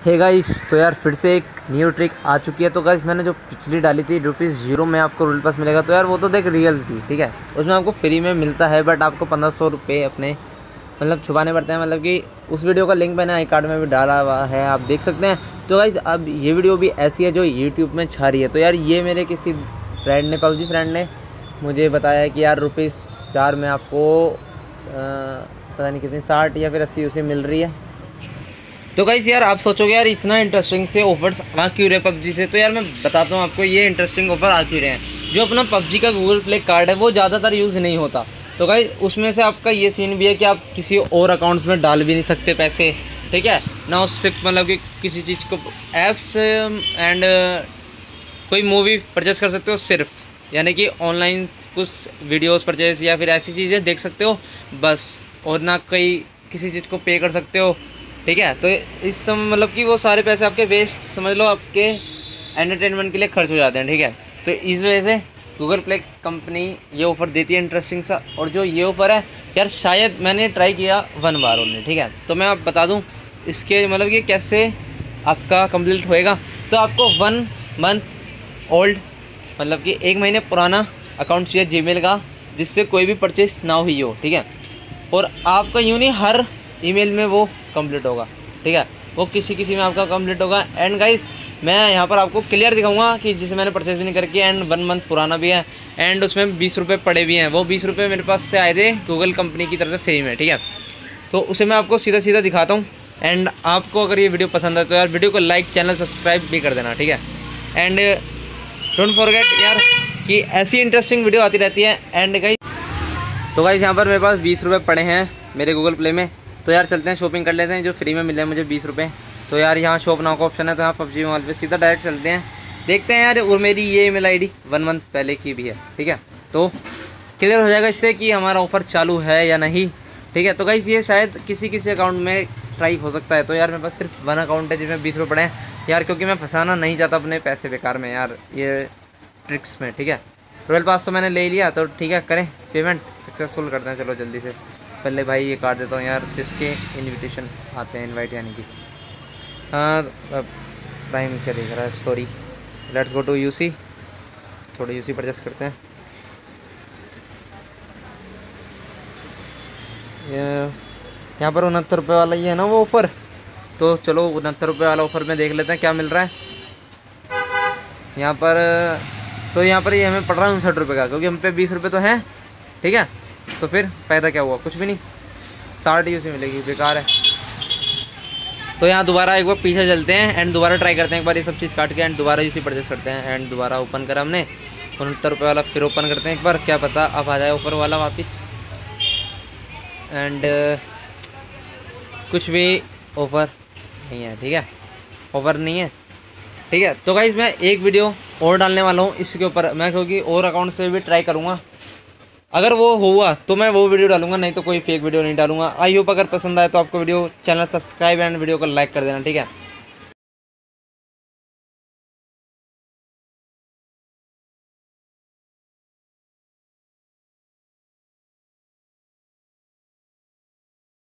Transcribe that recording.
Hey guys, तो यार फिर से एक न्यू ट्रिक आ चुकी है। तो गाइस मैंने जो पिछली डाली थी ₹0 में आपको रोल पास मिलेगा, तो यार वो तो देख रियल थी, ठीक है। उसमें आपको फ्री में मिलता है, बट आपको 1500 रुपये अपने मतलब छुपाने पड़ते हैं। मतलब कि उस वीडियो का लिंक मैंने आई कार्ड में भी डाला हुआ है, आप देख सकते हैं। तो गाइस अब ये वीडियो भी ऐसी है जो यूट्यूब में छा रही है। तो यार ये मेरे किसी फ्रेंड ने, पबजी फ्रेंड ने मुझे बताया कि यार ₹4 में आपको पता नहीं कितनी 60 या फिर 80 उसे मिल रही है। तो गाइस यार आप सोचोगे यार इतना इंटरेस्टिंग से ऑफर्स आ क्यों रहे पबजी से। तो यार मैं बताता हूँ आपको ये इंटरेस्टिंग ऑफर आ क्यों रहे हैं। जो अपना पबजी का गूगल प्ले कार्ड है वो ज़्यादातर यूज़ नहीं होता। तो गाइस उसमें से आपका ये सीन भी है कि आप किसी और अकाउंट्स में डाल भी नहीं सकते पैसे, ठीक है ना। उससे मतलब कि किसी चीज़ को ऐप्स एंड कोई मूवी परचेस कर सकते हो सिर्फ, यानी कि ऑनलाइन कुछ वीडियोस परचेस या फिर ऐसी चीज़ें देख सकते हो बस, और ना कोई किसी चीज़ को पे कर सकते हो, ठीक है। तो इस समय मतलब कि वो सारे पैसे आपके वेस्ट समझ लो, आपके एंटरटेनमेंट के लिए खर्च हो जाते हैं, ठीक है। तो इस वजह से गूगल प्ले कंपनी ये ऑफ़र देती है इंटरेस्टिंग सा। और जो ये ऑफ़र है यार शायद मैंने ट्राई किया 1 बार ओनली, ठीक है। तो मैं आप बता दूं इसके मतलब कि कैसे आपका कंप्लीट होएगा। तो आपको 1 मंथ ओल्ड मतलब कि 1 महीने पुराना अकाउंट चाहिए जीमेल का, जिससे कोई भी परचेस ना हुई हो, ठीक है। और आपका यूँ नहीं हर ईमेल में वो कंप्लीट होगा, ठीक है। वो किसी किसी में आपका कंप्लीट होगा। एंड गाइस मैं यहाँ पर आपको क्लियर दिखाऊंगा कि जिसे मैंने परचेज भी नहीं करके, एंड 1 मंथ पुराना भी है, एंड उसमें 20 रुपये पड़े भी हैं। वो 20 रुपये मेरे पास से आए थे गूगल कंपनी की तरफ से फ्री में, ठीक है। तो उसे मैं आपको सीधा सीधा दिखाता हूँ। एंड आपको अगर ये वीडियो पसंद है तो यार वीडियो को लाइक, चैनल सब्सक्राइब भी कर देना, ठीक है। एंड डोंट फॉरगेट यार कि ऐसी इंटरेस्टिंग वीडियो आती रहती है। एंड गाइस तो गाइस यहाँ पर मेरे पास 20 रुपये पड़े हैं मेरे गूगल प्ले में। तो यार चलते हैं शॉपिंग कर लेते हैं, जो फ्री में मिले हैं मुझे 20 रुपये। तो यार यहाँ शॉप नाउ का ऑप्शन है, तो यहाँ पबजी मॉल पे सीधा डायरेक्ट चलते हैं, देखते हैं यार। और मेरी ये ईमेल आईडी 1 मंथ पहले की भी है, ठीक है। तो क्लियर हो जाएगा इससे कि हमारा ऑफ़र चालू है या नहीं, ठीक है। तो गाइस ये शायद किसी किसी अकाउंट में ट्राई हो सकता है। तो यार मेरे पास सिर्फ 1 अकाउंट है जिसमें 20 रुपये पड़े हैं यार, क्योंकि मैं फंसाना नहीं चाहता अपने पैसे बेकार में यार ये ट्रिक्स में, ठीक है। रॉयल पास तो मैंने ले लिया, तो ठीक है करें पेमेंट सक्सेसफुल करते हैं। चलो जल्दी से पहले भाई ये काट देता हूँ यार, जिसके इनविटेशन आते हैं, इनवाइट यानी कि टाइम क्या देख रहा है, sorry. Let's go to UC, थोड़े यूसी परचेस करते हैं। यहाँ पर 69 रुपये वाला ये है ना वो ऑफ़र। तो चलो 69 रुपये वाला ऑफ़र में देख लेते हैं क्या मिल रहा है यहाँ पर। तो यहाँ पर ये हमें पड़ रहा है 59 रुपये का, क्योंकि हम पे 20 रुपये तो हैं, ठीक है। तो फिर फ़ायदा क्या हुआ, कुछ भी नहीं। 60 यूसी मिलेगी, बेकार है। तो यहाँ दोबारा एक बार पीछे चलते हैं एंड दोबारा ट्राई करते हैं एक बार ये सब चीज़ काट के, एंड दोबारा यूसी परचेस करते हैं। एंड दोबारा ओपन करा हमने 69 रुपये वाला, फिर ओपन करते हैं एक बार, क्या पता अब आ जाए ऑफ़र वाला वापस। एंड कुछ भी ऑफ़र नहीं है, ठीक है, ऑफ़र नहीं है, ठीक है। तो गाइस मैं एक वीडियो और डालने वाला हूँ इसके ऊपर, मैं क्योंकि और अकाउंट से भी ट्राई करूँगा। अगर वो हुआ तो मैं वो वीडियो डालूंगा, नहीं तो कोई फेक वीडियो नहीं डालूंगा। आई होप अगर पसंद आए तो आपको video, channel subscribe and video को लाइक कर देना, ठीक है।